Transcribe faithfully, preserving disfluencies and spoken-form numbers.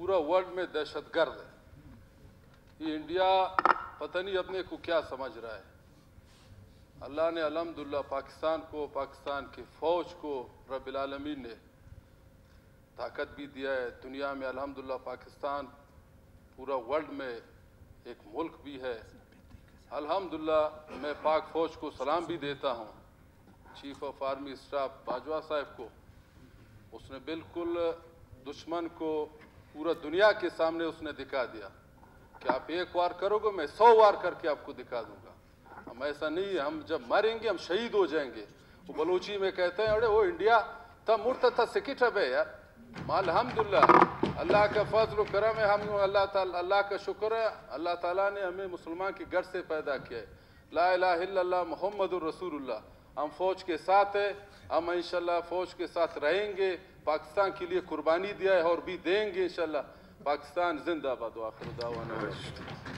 پورا ورلڈ میں دہشت گرد ہے۔ یہ انڈیا پتہ نہیں اپنے کو کیا سمجھ رہا ہے۔ اللہ نے الحمدللہ پاکستان کو، پاکستان کی فوج کو رب العالمین نے طاقت بھی دیا ہے۔ دنیا میں الحمدللہ پاکستان پورا ورلڈ میں ایک ملک بھی ہے۔ الحمدللہ میں پاک فوج کو سلام بھی دیتا ہوں، chief of army staff Bajwa صاحب کو۔ اس نے بالکل دشمن کو پورا دنیا کے سامنے اس نے دکھا دیا کہ آپ ایک وار کرو گے، میں سو وار کر کے آپ کو دکھا دوں گا۔ ہم ایسا نہیں ہے، ہم جب مریں گے ہم شہید ہو جائیں گے۔ وہ بلوچی میں کہتے ہیں، اڑے وہ انڈیا تا مرتا تھا سکٹ ہے یار۔ الحمدللہ اللہ کا فضل و کرم ہے، ہم اللہ تعالیٰ اللہ کا شکر ہے، اللہ تعالیٰ نے ہمیں مسلمان کی گھر سے پیدا کیا ہے۔ لا الہ الا اللہ محمد الرسول اللہ۔ ہم فوج کے ساتھ ہیں، ہم انشاءاللہ فوج کے ساتھ رہیں گے۔ پاکستان کے لیے قربانی دیا ہے اور بھی دیں گے انشاءاللہ۔ پاکستان زندہ باد، وآخر دعوانا